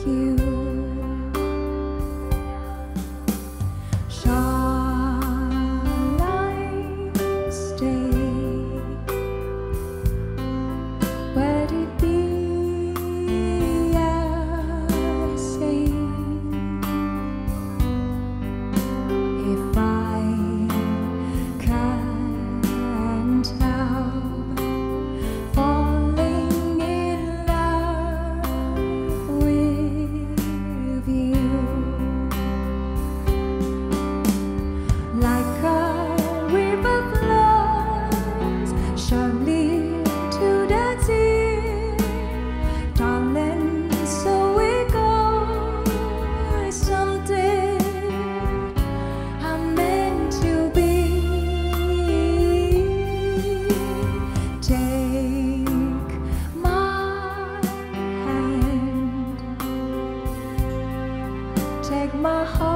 you. Shall I stay? Where it be safe? If I can't help falling in love with you, like a river flows surely to the sea, darling, so it goes. Someday I'm meant to be. Take my hand, take my heart.